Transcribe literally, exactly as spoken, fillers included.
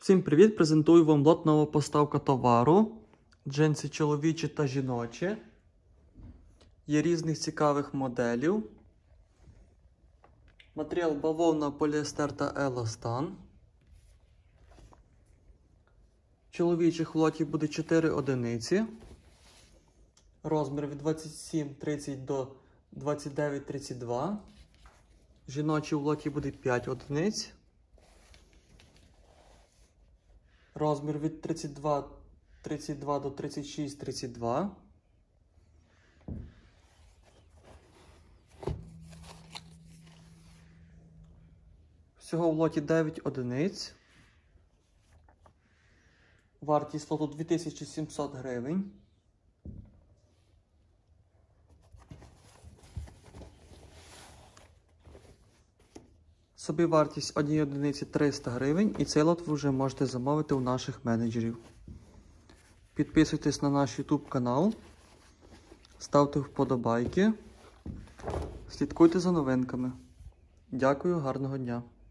Всім привіт! Презентую вам лот нова поставка товару. Джинси чоловічі та жіночі. Є різних цікавих моделів. Матеріал бавовна, поліестер та еластан. Чоловічих в лоті буде чотири одиниці. Розмір від двадцять сім тридцять до двадцять дев'ять тридцять два. Жіночі в лоті буде п'ять одиниць. Розмір від тридцять два тридцять два до тридцять шість тридцять два. Всього в лоті дев'ять одиниць. Вартість лоту дві тисячі сімсот гривень. Собівартість однієї одиниці триста гривень, і цей лот ви вже можете замовити у наших менеджерів. Підписуйтесь на наш YouTube канал, ставте вподобайки, слідкуйте за новинками. Дякую, гарного дня!